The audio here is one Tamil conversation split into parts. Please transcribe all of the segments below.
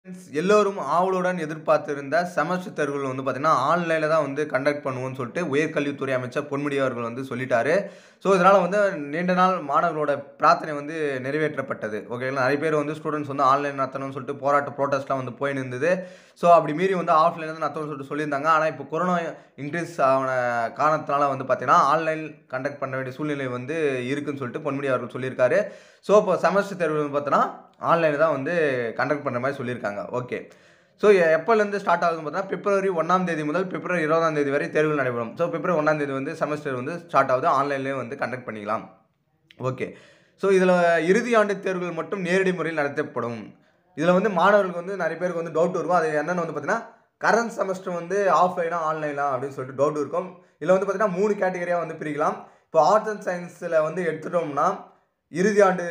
எல்லோரும் ஆவலுடன் எதிர்பார்த்திருந்த செமஸ்டர் தேர்வுகள் வந்து பார்த்தீங்கன்னா, ஆன்லைன்ல தான் வந்து கண்டக்ட் பண்ணுவோம்னு சொல்லிட்டு உயர்கல்வித்துறை அமைச்சர் பொன்முடி அவர்கள் வந்து சொல்லிட்டாரு. ஸோ, இதனால வந்து நீண்ட நாள் மாணவர்களோட பிரார்த்தனை வந்து நிறைவேற்றப்பட்டது. ஓகேங்களா. நெறைய பேர் வந்து ஸ்டூடண்ட்ஸ் வந்து ஆன்லைன் நடத்தணும்னு சொல்லிட்டு புரோட்டஸ்ட்லாம் வந்து போயின்னு இருந்தது. ஸோ, அப்படி மீறி வந்து ஆஃப்லைன்ல தான் நடத்தணும்னு சொல்லிட்டு சொல்லியிருந்தாங்க. ஆனா, இப்போ கொரோனா இன்க்ரீஸ் ஆன காரணத்தினால வந்து பார்த்தீங்கன்னா, ஆன்லைன் கண்டக்ட் பண்ண வேண்டிய சூழ்நிலை வந்து இருக்குன்னு சொல்லிட்டு பொன்முடி அவர்கள் சொல்லியிருக்காரு. ஸோ, இப்போ செமஸ்டர் தேர்வு வந்து பார்த்தோன்னா, ஆன்லைன்ல தான் வந்து கண்டக்ட் பண்ற மாரி சொல்லியிருக்காங்க. ஓகே. ஸோ, எப்போலேருந்து ஸ்டார்ட் ஆகுதுன்னு பார்த்தீங்கன்னா, பிப்ரவரி 1ஆம் தேதி முதல் பிப்ரவரி 20ஆம் தேதி வரை தேர்வுகள் நடைபெறும். ஸோ, பிப்ரவரி 1ஆம் தேதி வந்து செமஸ்டர் வந்து ஸ்டார்ட் ஆகுது. ஆன்லைன்லயே வந்து கண்டக்ட் பண்ணிக்கலாம். ஓகே. ஸோ, இதில இறுதி ஆண்டு தேர்வுகள் மட்டும் நேரடி முறையில் நடத்தப்படும். இதில வந்து மாணவர்களுக்கு வந்து நெறைய பேருக்கு வந்து டவுட் இருக்கும். அது என்னன்னு வந்து பார்த்தீங்கன்னா, கரண்ட் செமஸ்டர் வந்து ஆஃப்லைனா, ஆன்லைனா அப்படின்னு சொல்லிட்டு டவுட் இருக்கும். இதில வந்து பார்த்தீங்கன்னா 3 கேட்டகரியா வந்து பிரிக்கலாம். இப்போ ஆர்ட்ஸ் அண்ட் சயன்ஸ்ல வந்து எடுத்துட்டோம்னா, இறுதி ஆண்டு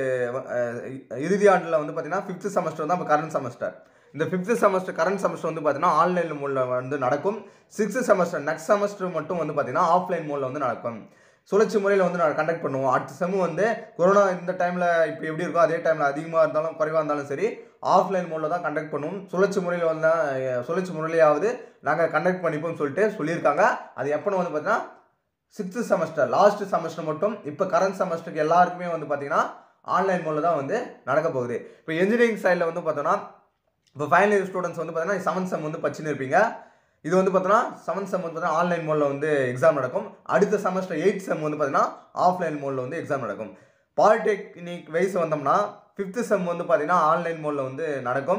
அ இறுதி ஆண்டுல வந்து பார்த்தீங்கன்னா, 5த் செமஸ்டர் தான் இப்ப கரண்ட் செமஸ்டர். இந்த 5த் செமஸ்டர் கரண்ட் செமஸ்டர் வந்து பார்த்தீங்கன்னா, ஆன்லைன் மோட்ல வந்து நடக்கும். 6த் செமஸ்டர் நெக்ஸ்ட் செமஸ்டர் மட்டும் வந்து பார்த்தீங்கன்னா, ஆஃப்லைன் மோட்ல வந்து நடக்கும். சுழற்சி முறையில வந்து கண்டக்ட் பண்ணுவோம். அடுத்த செம் வந்து கொரோனா இந்த டைம்ல இப்ப எப்படி இருக்கோ, அதே டைம்ல அதிகமா இருந்தாலும், குறைவா இருந்தாலும் சரி, ஆஃப்லைன் மோட்ல தான் கண்டக்ட் பண்ணுவோம். சுழற்சி முறையில வந்தா சுழற்சி முறையிலயாவது நாங்க கண்டக்ட் பண்ணிப்போம்னு சொல்லிட்டு சொல்லியிருக்காங்க. அது எப்பன்னு வந்து பார்த்தீங்கன்னா, 6த் செமஸ்டர் லாஸ்ட் செமஸ்டர் மட்டும் இப்ப கரண்ட் செமஸ்டருக்கு எல்லாருக்குமே வந்து பார்த்தீங்கன்னா, ஆன்லைன் மோட்ல தான் வந்து நடக்க போகுது. இப்ப என்ஜினியரிங் சைட்ல வந்து பார்த்தோம்னா, இப்ப ஃபைனல் இயர் ஸ்டூடண்ட்ஸ் வந்து பார்த்தீங்கன்னா, 7th செம் வந்து படிச்சுன்னு இருப்பீங்க. இது வந்து பார்த்தோம்னா, 7th செம் வந்து பார்த்தீங்கன்னா, ஆன்லைன் மோட்ல வந்து எக்ஸாம் நடக்கும். அடுத்த செமஸ்டர் 8th செம் வந்து பார்த்தீங்கன்னா, ஆஃப்லைன் மோட்ல வந்து எக்ஸாம் நடக்கும். பாலிடெக்னிக் வைஸ் வந்தோம்னா, 5th செம் வந்து பார்த்தீங்கன்னா, ஆன்லைன் மோட்ல வந்து நடக்கும்.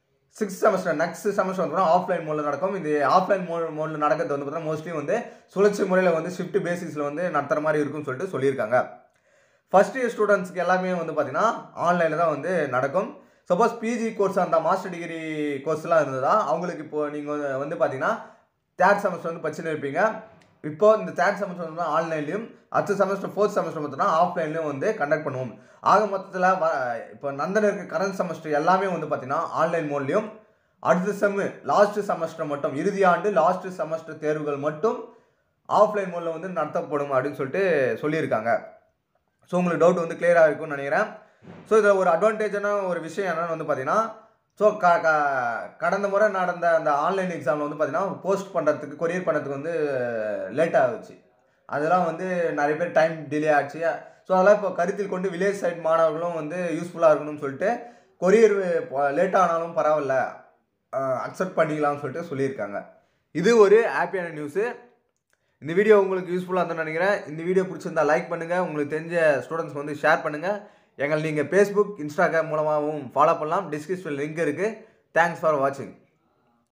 6th செமஸ்டர் நெக்ஸ்ட் செமஸ்டர் வந்து ஆஃப்லைன் மோட்ல நடக்கும். இது ஆஃப்லைன் மோட்ல நடக்கிறது வந்து பார்த்தீங்கன்னா, மோஸ்ட்லி வந்து சுழற்சி முறையில வந்து ஷிஃப்ட் பேசிஸ்ல வந்து நடத்துற மாரி இருக்கும்னு சொல்லிட்டு சொல்லியிருக்காங்க. ஃபர்ஸ்ட் இயர் ஸ்டூடண்ட்ஸ்க்கு எல்லாமே வந்து பார்த்தீங்கன்னா, ஆன்லைன்ல தான் வந்து நடக்கும். சப்போஸ் பிஜி கோர்ஸ் அந்த மாஸ்டர் டிகிரி கோர்ஸ்லாம் இருந்ததா, அவங்களுக்கு இப்போ நீங்க வந்து பார்த்தீங்கன்னா, 3rd செமஸ்டர் வந்து படிச்சுன்னு இருப்பீங்க. இப்போ இந்த 3rd செமஸ்டர் வந்து ஆன்லைன்லயும், அடுத்த செமஸ்டர் 4th செமஸ்டர் பார்த்தீங்கன்னா, ஆஃப்லைன்லயும் வந்து கண்டக்ட் பண்ணுவோம். ஆக மொத்தத்தில இப்போ நந்தனருக்கு கரண்ட் செமஸ்டர் எல்லாமே வந்து பார்த்தீங்கன்னா, ஆன்லைன் மோட்லயும், அடுத்த செம் லாஸ்ட் செமஸ்டர் மட்டும் இறுதி ஆண்டு லாஸ்ட் செமஸ்டர் தேர்வுகள் மட்டும் ஆஃப்லைன் மோட்ல வந்து நடத்தப்படும் அப்படின்னு சொல்லிட்டு சொல்லியிருக்காங்க. ஸோ, உங்களுக்கு டவுட் வந்து கிளியரா இருக்கும்னு நினைக்கிறேன். ஸோ, இதில ஒரு அட்வான்டேஜான ஒரு விஷயம் என்னன்னு வந்து பார்த்தீங்கன்னா, ஸோ க க கடந்த முறை நடந்த அந்த ஆன்லைன் எக்ஸாம்ல வந்து பார்த்தீங்கன்னா, போஸ்ட் பண்றதுக்கு, கொரியர் பண்ணதுக்கு வந்து லேட் ஆகுச்சு. அதெல்லாம் வந்து நெறைய பேர் டைம் டிலே ஆச்சு. ஸோ, அதெல்லாம் இப்போ கருத்தில் கொண்டு வில்லேஜ் சைட் மாணவர்களும் வந்து யூஸ்ஃபுல்லா இருக்கணும்னு சொல்லிட்டு, கொரியர் லேட் ஆனாலும் பரவால்ல, அக்செப்ட் பண்ணிக்கலாம்னு சொல்லிட்டு சொல்லியிருக்காங்க. இது ஒரு ஹேப்பியான நியூஸு. இந்த வீடியோ உங்களுக்கு யூஸ்ஃபுல்லா இருந்ததுன்னு நினைக்கிறேன். இந்த வீடியோ பிடிச்சிருந்தா லைக் பண்ணுங்க. உங்களுக்கு தெரிஞ்ச ஸ்டூடண்ட்ஸ்க்கு வந்து ஷேர் பண்ணுங்க. எங்களை நீங்க Facebook, Instagram மூலமாகவும் ஃபாலோ பண்ணலாம். டிஸ்கிரிப்ஷன்ல லிங்க் இருக்கு. தேங்க்ஸ் ஃபார் வாட்சிங்.